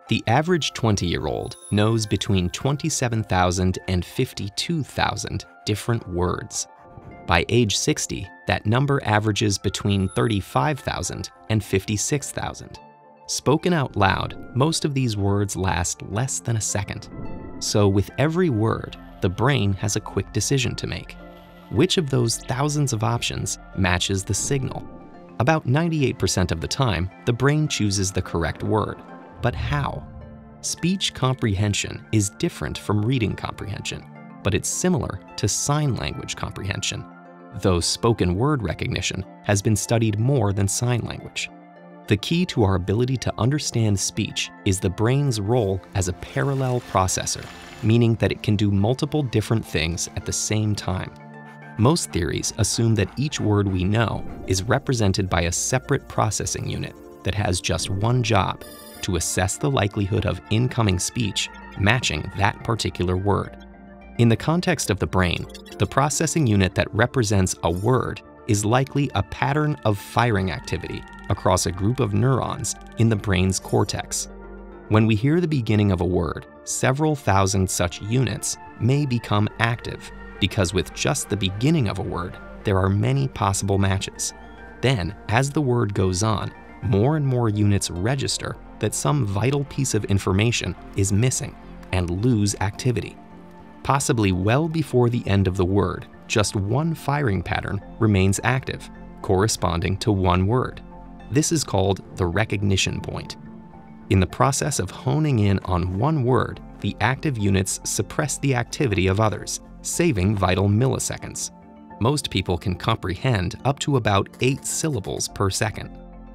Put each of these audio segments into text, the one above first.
The average 20-year-old knows between 27,000 and 52,000 different words. By age 60, that number averages between 35,000 and 56,000. Spoken out loud, most of these words last less than a second. So with every word, the brain has a quick decision to make. Which of those thousands of options matches the signal? About 98% of the time, the brain chooses the correct word. But how? Speech comprehension is different from reading comprehension, but it's similar to sign language comprehension, though spoken word recognition has been studied more than sign language. The key to our ability to understand speech is the brain's role as a parallel processor, meaning that it can do multiple different things at the same time. Most theories assume that each word we know is represented by a separate processing unit that has just one job: to assess the likelihood of incoming speech matching that particular word. In the context of the brain, the processing unit that represents a word is likely a pattern of firing activity across a group of neurons in the brain's cortex. When we hear the beginning of a word, several thousand such units may become active, because with just the beginning of a word, there are many possible matches. Then, as the word goes on, more and more units register that some vital piece of information is missing and lose activity. Possibly well before the end of the word, just one firing pattern remains active, corresponding to one word. This is called the recognition point. In the process of honing in on one word, the active units suppress the activity of others, saving vital milliseconds. Most people can comprehend up to about 8 syllables per second.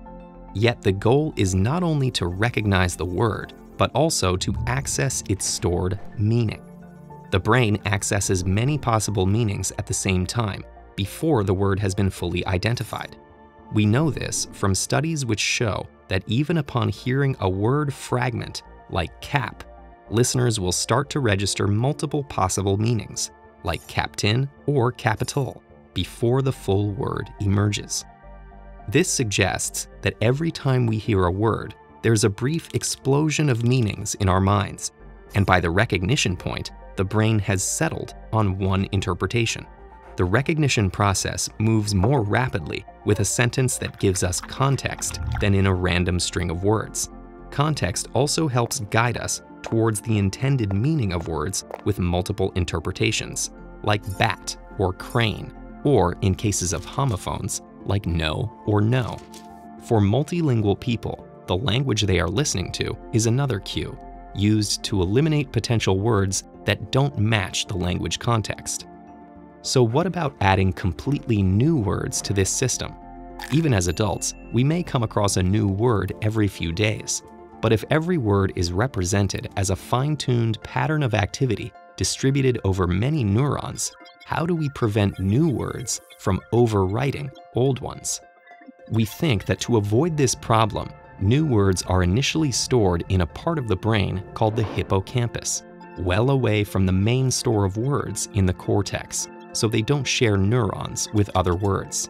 Yet the goal is not only to recognize the word, but also to access its stored meaning. The brain accesses many possible meanings at the same time before the word has been fully identified. We know this from studies which show that even upon hearing a word fragment, like cap, listeners will start to register multiple possible meanings, like captain or capital, before the full word emerges. This suggests that every time we hear a word, there's a brief explosion of meanings in our minds, and by the recognition point, the brain has settled on one interpretation. The recognition process moves more rapidly with a sentence that gives us context than in a random string of words. Context also helps guide us towards the intended meaning of words with multiple interpretations, like bat or crane, or in cases of homophones, like no or no. For multilingual people, the language they are listening to is another cue, used to eliminate potential words that don't match the language context. So what about adding completely new words to this system? Even as adults, we may come across a new word every few days. But if every word is represented as a fine-tuned pattern of activity distributed over many neurons, how do we prevent new words from overwriting old ones? We think that to avoid this problem, new words are initially stored in a part of the brain called the hippocampus, well away from the main store of words in the cortex, so they don't share neurons with other words.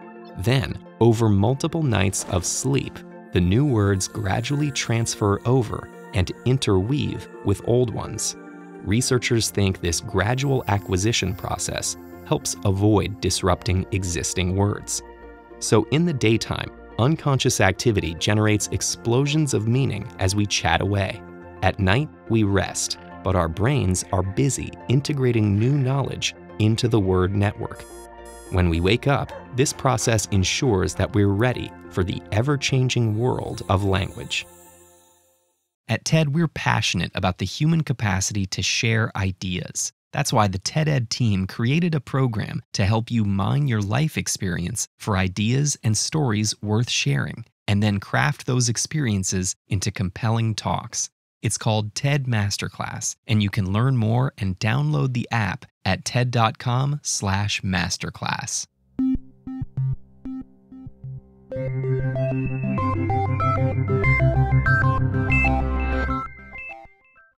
Then, over multiple nights of sleep, the new words gradually transfer over and interweave with old ones. Researchers think this gradual acquisition process helps avoid disrupting existing words. So in the daytime, unconscious activity generates explosions of meaning as we chat away. At night, we rest, but our brains are busy integrating new knowledge into the word network. When we wake up, this process ensures that we're ready for the ever-changing world of language. At TED, we're passionate about the human capacity to share ideas. That's why the TED-Ed team created a program to help you mine your life experience for ideas and stories worth sharing, and then craft those experiences into compelling talks. It's called TED Masterclass, and you can learn more and download the app at ted.com/masterclass.